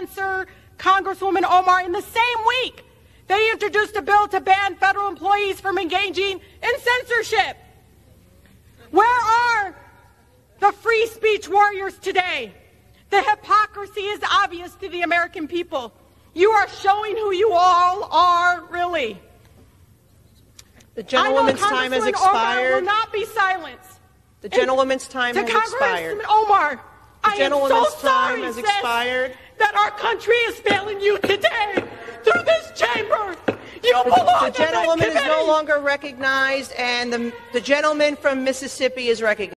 censor Congresswoman Omar. In the same week, they introduced a bill to ban federal employees from engaging in censorship. Where are the free speech warriors today? The hypocrisy is obvious to the American people. You are showing who you all are, really. The gentlewoman's time has expired. Omar will not be silenced. The gentlewoman's time has expired. To Congresswoman Omar, I am so sorry, has expired. that our country is failing you today through this chamber. You belong The gentlewoman is no longer recognized, and the gentleman from Mississippi is recognized.